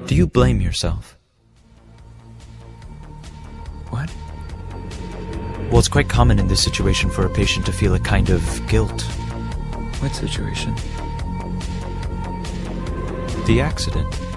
Do you blame yourself? What? Well, it's quite common in this situation for a patient to feel a kind of guilt. What situation? The accident.